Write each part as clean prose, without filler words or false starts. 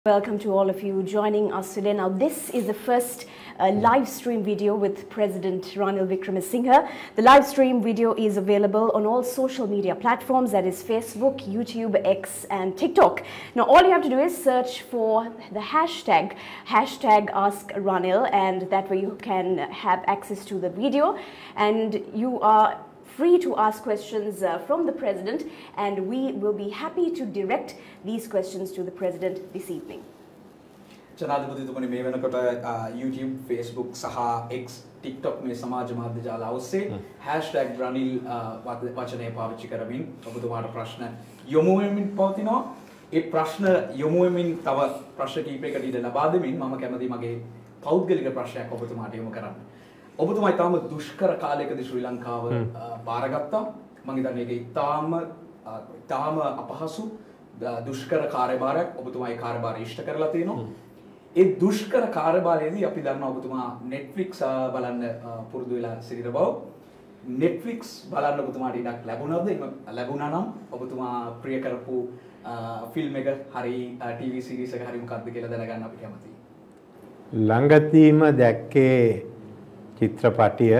Welcome to all of you joining us today. Now, this is the first live stream video with President Ranil Wickremesinghe. The live stream video is available on all social media platforms, that is Facebook, YouTube, X and TikTok. Now, all you have to do is search for the hashtag #AskRanil, and that way you can have access to the video, and you are free to ask questions from the President, and we will be happy to direct these questions to the President this evening. ජනාධිපතිතුමනි මේ වෙනකොට YouTube, Facebook සහ X, TikTok මේ සමාජ මාධ්‍ය ජාල ඔස්සේ #ranil වචනය පාවිච්චි කරමින් ඔබතුමාට ප්‍රශ්න යොමු වෙමින් පවතිනවා. ඒ ප්‍රශ්න යොමු වෙමින් තව ප්‍රශ්න කිහිපයකට ඉඩ ලබා දෙමින් මම කැමතියි මගේ පෞද්ගලික ප්‍රශ්නයක් ඔබතුමාට යොමු කරන්න. ඔබතුමා ඊටාම දුෂ්කර කාලයකදී ශ්‍රී ලංකාව බාරගත්තා. මම හිතන්නේ ඒක ඊටාම අපහසු දුෂ්කර කාර්යභාරයක්. ඔබතුමා ඒ කාර්යභාරය ඉෂ්ට කරලා තියෙනවා. ඒ දුෂ්කර කාර්යභාරයේදී අපි දන්නවා ඔබතුමා Netflix බලන්න පුරුදු වෙලා සිටින බව. Netflix බලන්න ඔබතුමාට ඉඩක් ලැබුණාද? එහෙම ලැබුණා නම් ඔබතුමා ප්‍රිය කරපු ෆිල්ම් එක හරි TV series එක හරි මොකක්ද කියලා දැනගන්න අපි කැමතියි. ළඟදීම දැක්කේ චිත්‍රපටිය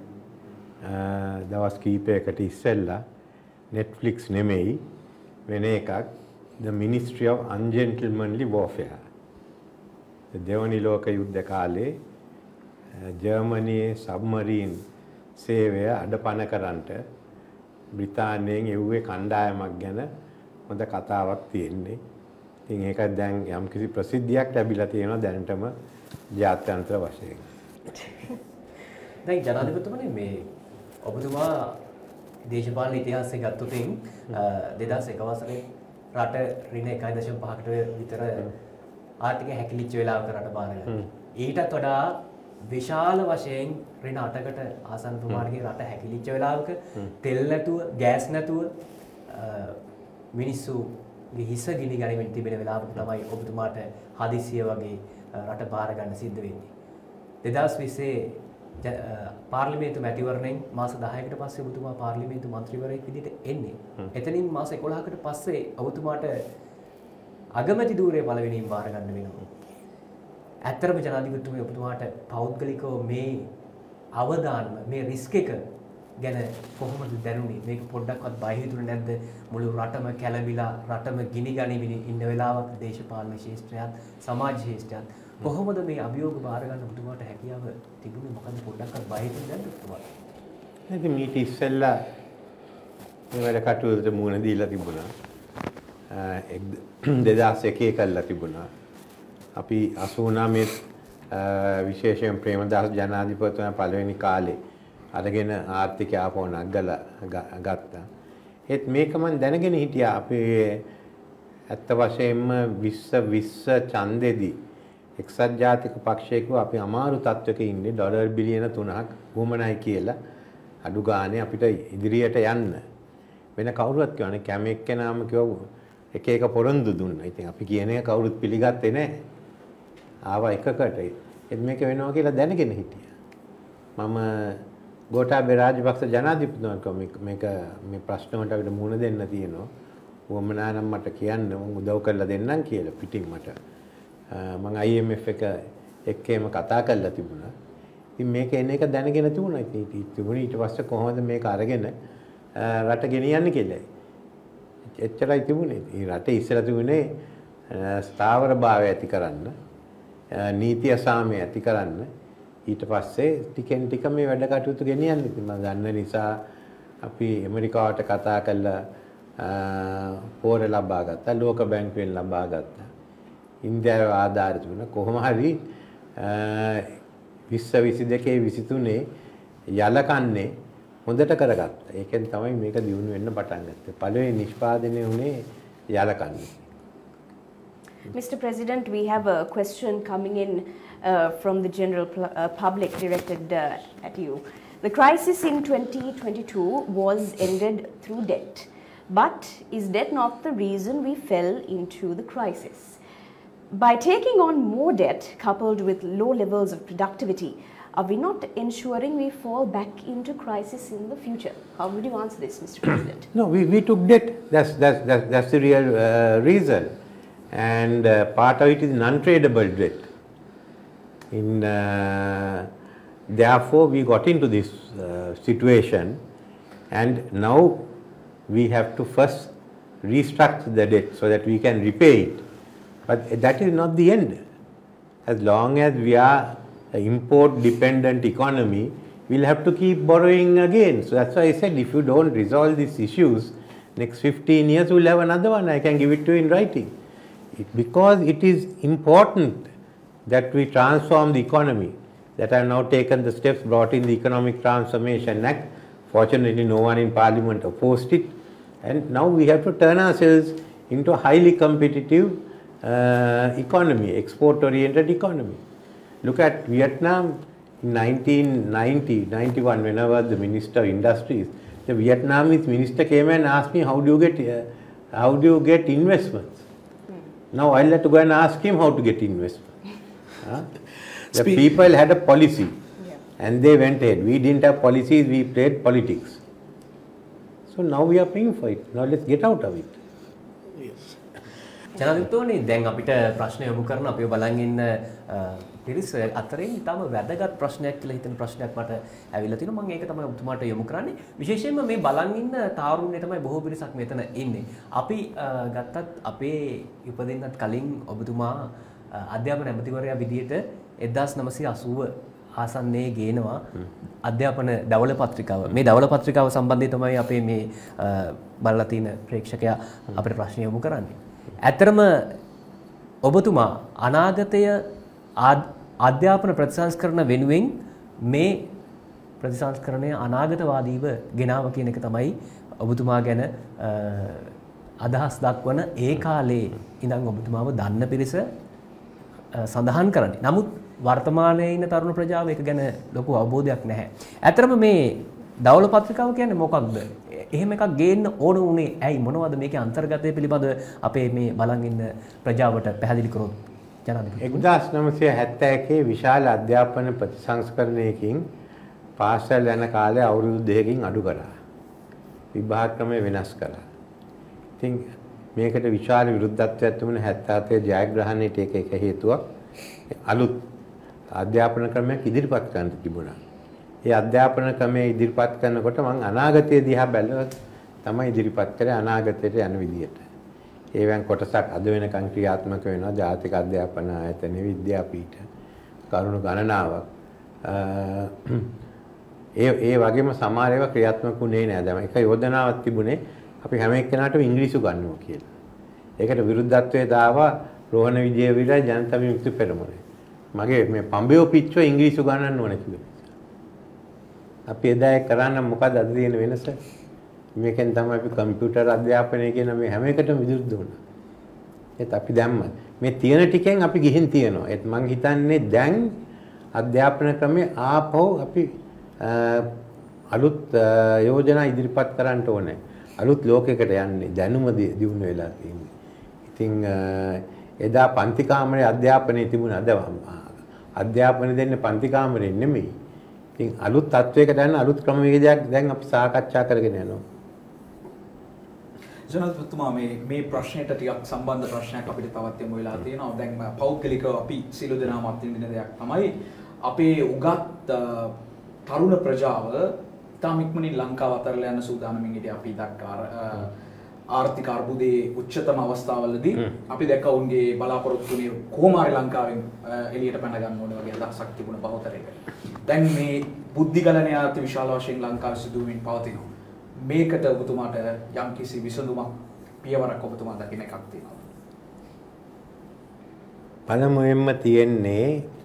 දවස් කීපයකට ඉස්සෙල්ලා Netflix නෙමෙයි වෙන එකක්, The Ministry of Ungentlemanly Warfare. දෙවනි ලෝක යුද්ධ කාලේ ජර්මනියේ සබ්මරීන් සේවය අඩපණ කරන්නට බ්‍රිතාන්‍යයෙන් එව්වේ කණ්ඩායමක් ගැන හොඳ කතාවක් තියෙන්නේ. ඉතින් ඒක දැන් යම්කිසි ප්‍රසිද්ධියක් ලැබිලා තියෙනවා දැනටම ජාත්‍යන්තර වශයෙන්. දැන් ජනාධිපතිතුමනි මේ ඔබතුමා දේශපාලන ඉතිහාසය ගත්තොත් 2001 වසරේ රට රින 1.5කට විතර ආර්ථිකය හැකිලිච්ච වෙලාවක රට බාරගත්තා. ඊටත් වඩා විශාල වශයෙන් රින 8කට ආසන්න ප්‍රමාණයක රට හැකිලිච්ච වෙලාවක තෙල් නැතුව, ගෑස් නැතුව මිනිස්සුගේ හිස ගිනි ගනිමින් තිබෙන වෙලාවක තමයි ඔබතුමාට හදිසිය වගේ රට බාර ගන්න සිද්ධ වෙන්නේ. 2020 පාර්ලිමේන්තු මැතිවරණයෙන් මාස 10කට පස්සේ ඔබතුමා පාර්ලිමේන්තු මන්ත්‍රීවරයෙක් විදිහට එන්නේ. එතනින් මාස 11කට පස්සේ ඔබතුමාට අගමැති ධූරය පළවෙනියෙන් බාර ගන්න වෙනවා. ඇත්තරම ජනාධිපතිතුමනි ඔබතුමාට පෞද්ගලිකව මේ අවදානම මේ රිස්ක් එක ගැන කොහොමද දැනුනේ? මේක පොඩ්ඩක්වත් බය හිතුනේ නැද්ද? මුළු රටම කැළඹිලා රටම ගිනි ගනිමින් ඉන්න වෙලාවක් දේශපාලන ශාස්ත්‍රයත් සමාජ ශාස්ත්‍රයත් කොහොමද මේ අභියෝග බාර ගන්න ඔබතුමාට හැකියාව තිබුණේ? මොකද පොඩ්ඩක්වත් බය හිතුනේ නැද්ද ඔබතුමාට? ඉතින් මීට ඉස්සෙල්ලා මේ වැඩ කටයුතුට මුහුණ දීලා තිබුණා. 2001 කළා තිබුණා. අපි 89 විශේෂයෙන් ප්‍රේමදාස ජනාධිපතිතුමා පළවෙනි කාලේ අරගෙන ආර්ථිකය ආපහු නගලා ගත්තා. ඒත් මේක මම දැනගෙන හිටියා අපි ඇත්ත වශයෙන්ම 20 ඡන්දෙදී එක්සත් ජාතික පක්ෂයක අපි අමාරු තත්වයක ඉන්නේ. ඩොලර් බිලියන 3ක් වුමනයි කියලා අඩු ගානේ අපිට ඉදිරියට යන්න වෙන කවුරුවත් කියන්නේ කැමෙක් කෙනාම කිව්ව එක එක පොරොන්දු දුන්නා. ඉතින් අපි කියන එක කවුරුත් පිළිගත්තේ නැහැ. ආවා එකකට ඒත් මේක වෙනවා කියලා දැනගෙන හිටියා. මම ගෝඨාභය රාජපක්ෂ ජනාධිපතිතුමාට මේක මේ ප්‍රශ්න වලට අපිට මුහුණ දෙන්න තියෙනවා. වමනා නම් මට කියන්න මම උදව් කරලා දෙන්නම් කියලා පිටින් මට මම IMF එක එක්කම කතා කරලා තිබුණා. ඉතින් මේක එන එක දැනගෙන තිබුණා. ඉතින් ඊට පස්සේ කොහොමද මේක අරගෙන රට ගෙනියන්නේ කියලා. එච්චරයි තිබුණේ. මේ රටේ ඉස්සලා තිබුණේ ස්ථාවරභාවය ඇති කරන්න, නීතිය සාමය ඇති කරන්න. ඊට පස්සේ ටිකෙන් ටික මේ වැඩ කටයුතු ගෙනියන්න. ඉතින් මම දන්න නිසා අපි ඇමරිකාවට කතා කරලා පෝර ලබා ගත්තා, ලෝක බැංකුවෙන් ලබා ගත්තා. ඉන්දියාවේ ආධාර තිබුණා. කොහොම හරි 2022 23 යලකන්නේ හොඳට කරගත්තා. ඒකෙන් තමයි මේක දියුණු වෙන්න පටන් ගත්තේ. පළවෙනි නිෂ්පාදනය උනේ යලකන්නේ. Mr. President, we have a question coming in from the general public directed at you. The crisis in 2022 was ended through debt. But is debt not the reason we fell into the crisis? By taking on more debt coupled with low levels of productivity, are we not ensuring we fall back into crisis in the future? How would you answer this, Mr. President? No, we took debt. That's the real reason. and part of it is non-tradable debt. Therefore, we got into this situation, and now we have to first restructure the debt so that we can repay it. But that is not the end. As long as we are an import-dependent economy, we'll have to keep borrowing again. So that's why I said, if you don't resolve these issues, next 15 years we'll have another one. I can give it to you in writing. Because it is important that we transform the economy, that I have now taken the steps, brought in the Economic Transformation Act. Fortunately, no one in Parliament opposed it. And now we have to turn ourselves into a highly competitive economy, export-oriented economy. Look at Vietnam in 1990, 91, when I was the Minister of Industries. The Vietnamese minister came and asked me, how do you get investments? Now I'll have to go and ask him how to get investment. The people had a policy, and they went ahead. We didn't have policies, we played politics. So now we are paying for it. Now let's get out of it. Yes. ජනාධිපතිතුමනි දැන් අපිට ප්‍රශ්න යොමු කරන අපිව බලන් ඉන්න පිරිස අතරින් ඊටම වැදගත් ප්‍රශ්නයක් කියලා හිතෙන ප්‍රශ්නයක් මට ඇවිල්ලා තිනවා. මම ඒක තමයි ඔබතුමාට යොමු කරන්නේ. විශේෂයෙන්ම මේ බලන් ඉන්න තාරුණ්‍ය තමයි බොහෝ පිරිසක් මෙතන ඉන්නේ. අපි ගත්තත් අපේ ඉපදෙන්නත් කලින් ඔබතුමා අධ්‍යාපන ඇමතිවරයා විදියට 1980 ආසන්නයේ ගේනවා අධ්‍යාපන දවල පත්‍රිකාව. මේ දවල පත්‍රිකාව සම්බන්ධයෙන් තමයි අපේ මේ බලලා තියෙන ප්‍රේක්ෂකයා අපිට ප්‍රශ්න යොමු කරන්නේ. ඇත්තරම ඔබතුමා අනාගතය අධ්‍යාපන ප්‍රතිසංස්කරණ වෙනුවෙන් මේ ප්‍රතිසංස්කරණය අනාගතවාදීව ගෙනාව කියන එක තමයි ඔබතුමා ගැන අදහස් දක්වන ඒ කාලේ ඉඳන් ඔබතුමාව දන්න පිරිස සඳහන් කරන්නේ. නමුත් වර්තමානයේ ඉන්න තරුණ ප්‍රජාව ඒක ගැන ලොකු අවබෝධයක් නැහැ. ඇත්තරම මේ දවල පත්‍රිකාව කියන්නේ මොකක්ද? එහෙම එකක් ගේන්න ඕන උනේ ඇයි? මොනවද මේකේ අන්තර්ගතය පිළිබඳ අපේ මේ බලන් ඉන්න ප්‍රජාවට පැහැදිලි කරොත් ජනාධිපති. 1971 විශාල අධ්‍යාපන ප්‍රතිසංස්කරණයකින් පාසල් යන කාලය අවුරුදු 2කින් අඩු කරා. විභාග ක්‍රමය වෙනස් කළා. ඉතින් මේකට විශාල විරුද්ධත්වයක් තිබුණා 77 ජයග්‍රහණයට එක හේතුවක්. අලුත් අධ්‍යාපන ක්‍රමයක් ඉදිරිපත් කරන්න තිබුණා. ඒ අධ්‍යාපන ක්‍රමය ඉදිරිපත් කරනකොට මම අනාගතය දිහා බැලුවත් තමයි ඉදිරිපත් කරේ අනාගතයට යන විදියට. ඒවෙන් කොටසක් අද වෙනකන් ක්‍රියාත්මක වෙනවා. ජාතික අධ්‍යාපන ආයතන, විද්‍යාපීඨ, කරුණු ගණනාවක්. ඒ වගේම සමහර ඒවා ක්‍රියාත්මක වුණේ නෑ. දැන් එක යෝජනාවක් තිබුණේ අපි හැම එක්කෙනාටම ඉංග්‍රීසි උගන්වමු කියලා. ඒකට විරුද්ධත්වයේ දාවා රෝහණ විජේවීර ජනතා විමුක්ති පෙරමුණ. මගේ මේ පඹයෝ පිච්චෝ ඉංග්‍රීසි උගන්වන්න ඕනේ කියලා. අපි එදා ඒ කරන්න මොකද අද තියෙන වෙනස? මේකෙන් තමයි අපි කම්පියුටර් අධ්‍යාපනය කියන මේ හැම එකටම විරුද්ධ වුණා. ඒත් අපි දැම්ම මේ තියෙන ටිකෙන් අපි ගිහින් තියනවා. ඒත් මං හිතන්නේ දැන් අධ්‍යාපන ක්‍රමේ ආපහු අපි අලුත් යෝජනා ඉදිරිපත් කරන්න ඕනේ. අලුත් ලෝකයකට යන්නේ දැනුම දියුණු වෙලා තියෙන්නේ. ඉතින් එදා පන්ති කාමරේ අධ්‍යාපනයේ තිබුණ අද අධ්‍යාපනය දෙන්නේ පන්ති කාමරේ නෙමෙයි. ඉතින් අලුත් තත්වයකට යන අලුත් ක්‍රමවේදයක් දැන් අපි සාකච්ඡා කරගෙන යනවා. ජනාධිපතිතුමා මේ ප්‍රශ්නයට ටිකක් සම්බන්ධ ප්‍රශ්නයක් අපිට තවත් යමු වෙලා තියෙනවා. දැන් පෞද්ගලිකව අපි සියලු දෙනාම අත්විඳින දෙයක් තමයි අපේ උගත් තරුණ ප්‍රජාව තාම ඉක්මනින් ලංකාව අතරලා යන සූදානමින් ඉදී අපි දක්වා ආර්ථික අර්බුදයේ උච්චතම අවස්ථාවවලදී අපි දැක්ක උන්ගේ බලාපොරොත්තුනේ කොහොම හරි ලංකාවෙන් එළියට පැන ගන්න ඕනේ වගේ අදහසක් තිබුණ බහුතරයකට. දැන් මේ බුද්ධිගලණය අති විශාල වශයෙන් ලංකාවේ සිදුවමින් පවතිනවා. මේකට ඔබතුමාට යම්කිසි විසඳුමක් පියවරක් ඔබතුමා දකින්න එකක් තියෙනවා. පළමුවෙන්ම තියෙන්නේ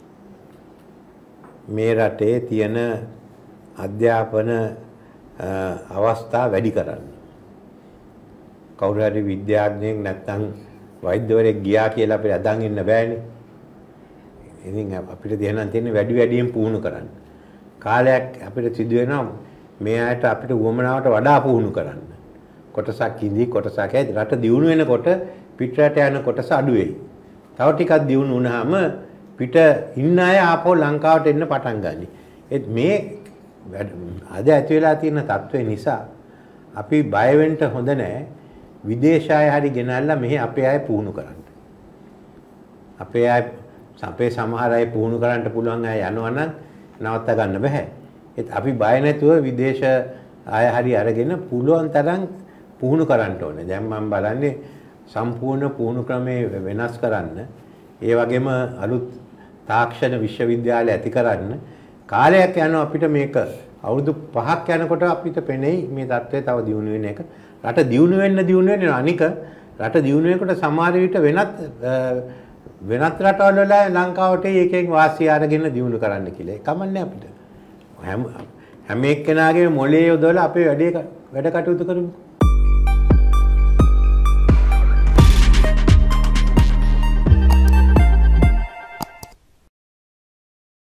මේ රටේ තියෙන අධ්‍යාපන අවස්ථා වැඩි කරන්න. කවුරු හරි විද්‍යාඥයෙක් නැත්නම් වෛද්‍යවරයෙක් ගියා කියලා අපිට අදන් ඉන්න බෑනේ. ඉතින් අපිට තියෙන වැඩියෙන් පුහුණු කරන්න. කාලයක් අපිට සිදු වෙනවා මේ අයට අපිට උවමනාවට වඩා පුහුණු කරන්න. කොටසක් ඉඳි කොටසක් ඇයි රට දියුණු වෙනකොට පිටරට යන කොටස අඩු වෙයි. තව ටිකක් දියුණු වුණාම පිට ඉන්න අය ආපහු ලංකාවට එන්න පටන් ගන්නි. ඒත් මේ අද ඇති වෙලා තියෙන තත්ත්වය නිසා අපි බය වෙන්න හොඳ නැහැ. විදේශ අය හරි ගෙනල්ලා මෙහි අපේ අය පුහුණු කරන්න. අපේ සමහර අය පුහුණු කරන්න පුළුවන් අය යනවා නම් නවත්ත ගන්න බෑ. ඒත් අපි බය නැතුව විදේශ අය හරි අරගෙන පුළුවන් තරම් පුහුණු කරන්න ඕනේ. දැන් මම බලන්නේ සම්පූර්ණ පුහුණු ක්‍රමේ වෙනස් කරන්න. ඒ වගේම අලුත් තාක්ෂණ විශ්වවිද්‍යාල ඇති කරන්න කාලයක් යනවා අපිට මේක අවුරුදු 5ක් යනකොට අපිට පෙනෙයි මේ தත්ත්වය තව දියුණු වෙන එක. රට දියුණු වෙන්න අනික රට දියුණු වෙනකොට සමහර විට වෙනත් රටවල වල ලංකාවට එකෙන් වාසිය අරගෙන දියුණු කරන්න කියලා. ඒ කමන්නේ අපිට. හැම එක්කෙනාගේ මොලේ යොදවලා අපේ වැඩ කටයුතු කරමු.